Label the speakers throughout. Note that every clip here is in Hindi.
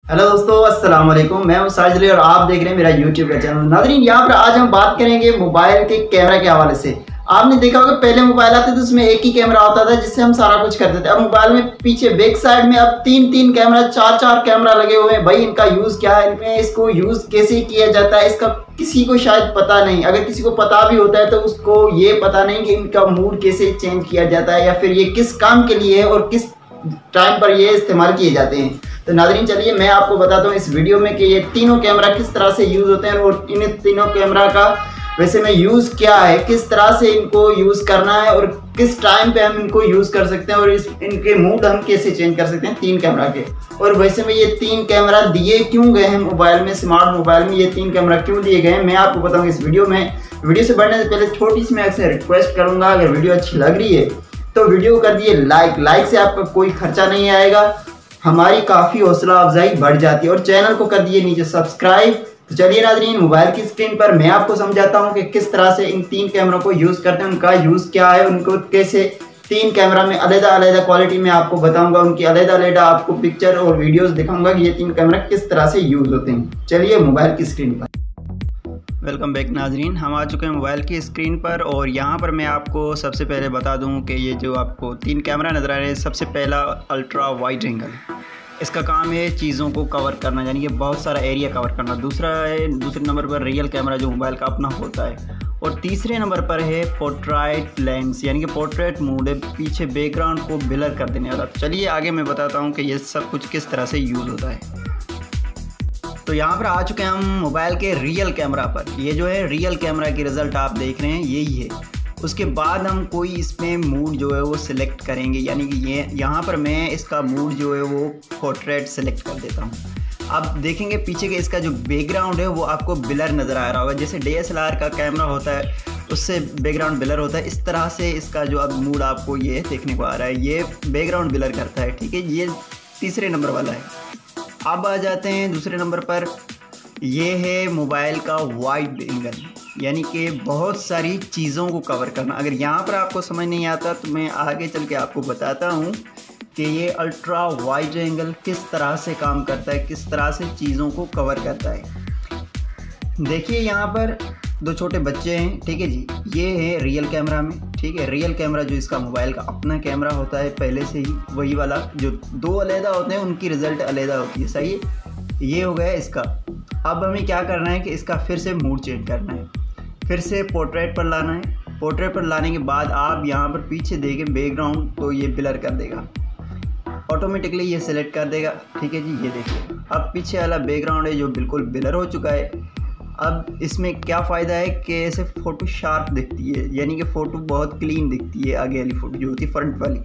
Speaker 1: हेलो दोस्तों, अस्सलाम वालेकुम। मैं हूं साजिद और आप देख रहे हैं मेरा यूट्यूब का चैनल। नाज़रीन, यहाँ पर आज हम बात करेंगे मोबाइल के कैमरा के हवाले से। आपने देखा होगा पहले मोबाइल आते थे उसमें एक ही कैमरा होता था जिससे हम सारा कुछ करते थे। अब मोबाइल में पीछे बैक साइड में अब तीन कैमरा, चार कैमरा लगे हुए हैं। भाई इनका यूज क्या है, इनमें इसको यूज कैसे किया जाता है, इसका किसी को शायद पता नहीं। अगर किसी को पता भी होता है तो उसको ये पता नहीं कि इनका मूड कैसे चेंज किया जाता है या फिर ये किस काम के लिए है और किस टाइम पर ये इस्तेमाल किए जाते हैं। तो नाज़रीन चलिए मैं आपको बताता हूँ इस वीडियो में कि ये तीनों कैमरा किस तरह से यूज़ होते हैं और इन तीनों कैमरा का वैसे में यूज़ क्या है, किस तरह से इनको यूज़ करना है और किस टाइम पे हम इनको यूज़ कर सकते हैं और इनके मूड हम कैसे चेंज कर सकते हैं तीन कैमरा के। और वैसे में ये तीन कैमरा दिए क्यों गए हैं मोबाइल में, स्मार्ट मोबाइल में ये तीन कैमरा क्यों दिए गए हैं, मैं आपको बताऊँगा इस वीडियो में। वीडियो से बढ़ने से पहले छोटी सी मैं आपसे रिक्वेस्ट करूँगा, अगर वीडियो अच्छी लग रही है तो वीडियो कर दिए लाइक से आपका कोई खर्चा नहीं आएगा, हमारी काफ़ी हौसला अफजाई बढ़ जाती है। और चैनल को कर दिए नीचे सब्सक्राइब। तो चलिए नाज़रीन, मोबाइल की स्क्रीन पर मैं आपको समझाता हूं कि किस तरह से इन तीन कैमरों को यूज़ करते हैं, उनका यूज़ क्या है, उनको कैसे तीन कैमरा में अलग-अलग क्वालिटी में आपको बताऊंगा, उनकी अलग-अलग आपको पिक्चर और वीडियोस दिखाऊंगा कि ये तीन कैमरा किस तरह से यूज़ होते हैं। चलिए मोबाइल की स्क्रीन पर। वेलकम बैक नाजरीन, हम आ चुके हैं मोबाइल की स्क्रीन पर और यहाँ पर मैं आपको सबसे पहले बता दूँ कि ये जो आपको तीन कैमरा नज़र आ रहे हैं, सबसे पहला अल्ट्रा वाइड एंगल, इसका काम है चीज़ों को कवर करना, यानी कि बहुत सारा एरिया कवर करना। दूसरे नंबर पर रियल कैमरा जो मोबाइल का अपना होता है और तीसरे नंबर पर है पोर्ट्रेट लेंस, यानी कि पोर्ट्रेट मोड है, पीछे बैकग्राउंड को ब्लर कर देने वाला। चलिए आगे मैं बताता हूँ कि ये सब कुछ किस तरह से यूज़ होता है। तो यहाँ पर आ चुके हैं हम मोबाइल के रियल कैमरा पर। ये जो है रियल कैमरा की रिज़ल्ट आप देख रहे हैं, यही है। उसके बाद हम कोई इसमें मूड जो है वो सिलेक्ट करेंगे, यानी कि ये यहाँ पर मैं इसका मूड जो है वो पोर्ट्रेट सेलेक्ट कर देता हूँ। अब देखेंगे पीछे के इसका जो बैकग्राउंड है वो आपको ब्लर नज़र आ रहा होगा, जैसे DSLR का कैमरा होता है उससे बैकग्राउंड ब्लर होता है, इस तरह से इसका जो अब मूड आपको ये देखने को आ रहा है, ये बैकग्राउंड ब्लर करता है। ठीक है, ये तीसरे नंबर वाला है। अब आ जाते हैं दूसरे नंबर पर, ये है मोबाइल का वाइड एंगल, यानी कि बहुत सारी चीज़ों को कवर करना। अगर यहाँ पर आपको समझ नहीं आता तो मैं आगे चल के आपको बताता हूँ कि ये अल्ट्रा वाइड एंगल किस तरह से काम करता है, किस तरह से चीज़ों को कवर करता है। देखिए यहाँ पर दो छोटे बच्चे हैं, ठीक है जी, ये है रियल कैमरा में। ठीक है, रियल कैमरा जो इसका मोबाइल का अपना कैमरा होता है पहले से ही, वही वाला जो दो अलहदा होते हैं उनकी रिज़ल्ट अलहदा होती है। सही है, ये हो गया इसका। अब हमें क्या करना है कि इसका फिर से मूड चेंज करना है, फिर से पोर्ट्रेट पर लाना है। पोर्ट्रेट पर लाने के बाद आप यहाँ पर पीछे देखें बैकग्राउंड तो ये ब्लर कर देगा, ऑटोमेटिकली ये सिलेक्ट कर देगा। ठीक है जी, ये देखिए अब पीछे वाला बैकग्राउंड है जो बिल्कुल ब्लर हो चुका है। अब इसमें क्या फ़ायदा है कि ऐसे फ़ोटो शार्प दिखती है, यानी कि फ़ोटो बहुत क्लीन दिखती है, आगे वाली फ़ोटो जो होती है फ्रंट वाली।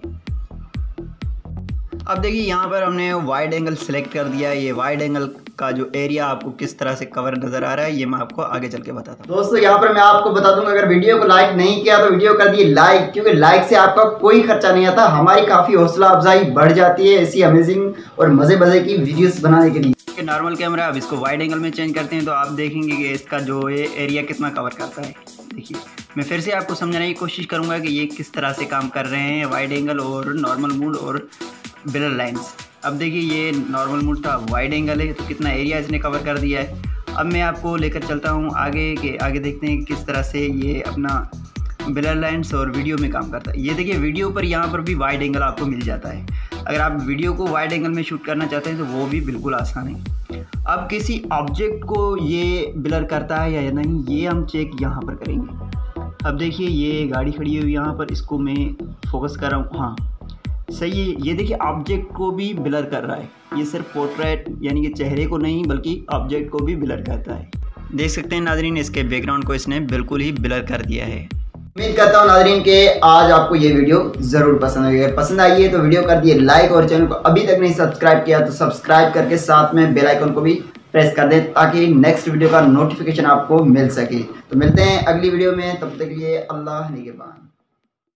Speaker 1: अब देखिए यहाँ पर हमने वाइड एंगल सेलेक्ट कर दिया है। ये वाइड एंगल का जो एरिया आपको किस तरह से कवर नज़र आ रहा है ये मैं आपको आगे चल के बताता हूँ। दोस्तों यहाँ पर मैं आपको बता दूंगा, अगर वीडियो को लाइक नहीं किया तो वीडियो कर दिए लाइक, क्योंकि लाइक से आपका कोई खर्चा नहीं आता, हमारी काफ़ी हौसला अफजाई बढ़ जाती है ऐसी अमेजिंग और मज़े की वीडियोस बनाने के लिए। नॉर्मल कैमरा, अब इसको वाइड एंगल में चेंज करते हैं तो आप देखेंगे कि इसका जो है एरिया कितना कवर करता है। देखिए मैं फिर से आपको समझाने की कोशिश करूँगा कि ये किस तरह से काम कर रहे हैं, वाइड एंगल और नॉर्मल मोड और ब्लर लाइन्स। अब देखिए ये नॉर्मल मोड था, वाइड एंगल है तो कितना एरिया इसने कवर कर दिया है। अब मैं आपको लेकर चलता हूँ आगे देखते हैं किस तरह से ये अपना ब्लर लाइन्स और वीडियो में काम करता है। ये देखिए वीडियो पर यहाँ पर भी वाइड एंगल आपको मिल जाता है। अगर आप वीडियो को वाइड एंगल में शूट करना चाहते हैं तो वो भी बिल्कुल आसान है। अब किसी ऑब्जेक्ट को ये ब्लर करता है या नहीं, ये हम चेक यहाँ पर करेंगे। अब देखिए ये गाड़ी खड़ी हुई यहाँ पर, इसको मैं फोकस कर रहा हूँ, हाँ सही है। ये देखिए ऑब्जेक्ट को भी ब्लर कर रहा है, ये सिर्फ पोर्ट्रेट यानी कि चेहरे को नहीं बल्कि ऑब्जेक्ट को भी ब्लर करता है। देख सकते हैं नाजरीन, इसके बैकग्राउंड को इसने बिल्कुल ही ब्लर कर दिया है। उम्मीद करता हूँ नाजरीन के आज आपको ये वीडियो ज़रूर पसंद आएगी। अगर पसंद आई है तो वीडियो कर दिए लाइक और चैनल को अभी तक नहीं सब्सक्राइब किया तो सब्सक्राइब करके साथ में बेल आइकन को भी प्रेस कर दें ताकि नेक्स्ट वीडियो का नोटिफिकेशन आपको मिल सके। तो मिलते हैं अगली वीडियो में, तब तक के लिए अल्लाह निगहबान।